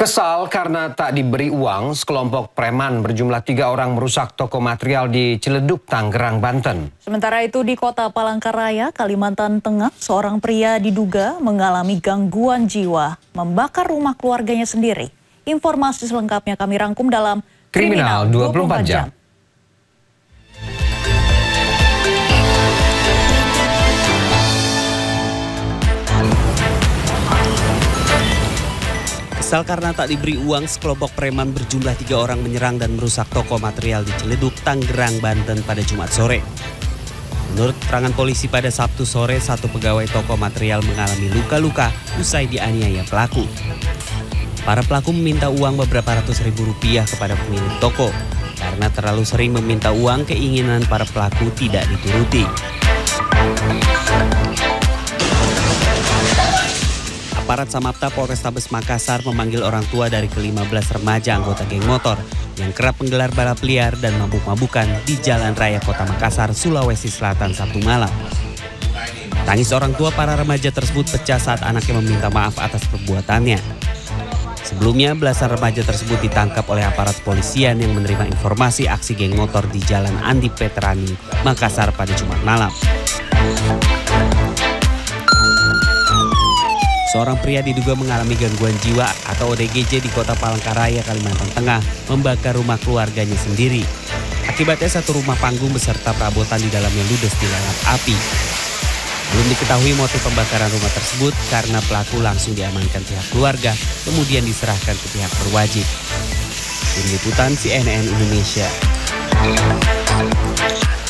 Kesal karena tak diberi uang, sekelompok preman berjumlah 3 orang merusak toko material di Ciledug, Tangerang, Banten. Sementara itu di kota Palangkaraya, Kalimantan Tengah, seorang pria diduga mengalami gangguan jiwa, membakar rumah keluarganya sendiri. Informasi selengkapnya kami rangkum dalam Kriminal 24 Jam. Kesal karena tak diberi uang, sekelompok preman berjumlah 3 orang menyerang dan merusak toko material di Ciledug, Tangerang, Banten pada Jumat sore. Menurut keterangan polisi pada Sabtu sore, satu pegawai toko material mengalami luka-luka usai dianiaya pelaku. Para pelaku meminta uang beberapa ratus ribu rupiah kepada pemilik toko. Karena terlalu sering meminta uang, keinginan para pelaku tidak dituruti. Aparat Samapta Polrestabes Makassar memanggil orang tua dari ke-15 remaja anggota geng motor yang kerap menggelar balap liar dan mabuk-mabukan di Jalan Raya Kota Makassar, Sulawesi Selatan Sabtu malam. Tangis orang tua para remaja tersebut pecah saat anaknya meminta maaf atas perbuatannya. Sebelumnya, belasan remaja tersebut ditangkap oleh aparat polisian yang menerima informasi aksi geng motor di Jalan Andi Petrani, Makassar pada Jumat malam. Seorang pria diduga mengalami gangguan jiwa atau ODGJ di kota Palangkaraya, Kalimantan Tengah, membakar rumah keluarganya sendiri. Akibatnya satu rumah panggung beserta perabotan di dalamnya ludes dilalap api. Belum diketahui motif pembakaran rumah tersebut karena pelaku langsung diamankan pihak keluarga, kemudian diserahkan ke pihak berwajib. Tim Liputan CNN Indonesia.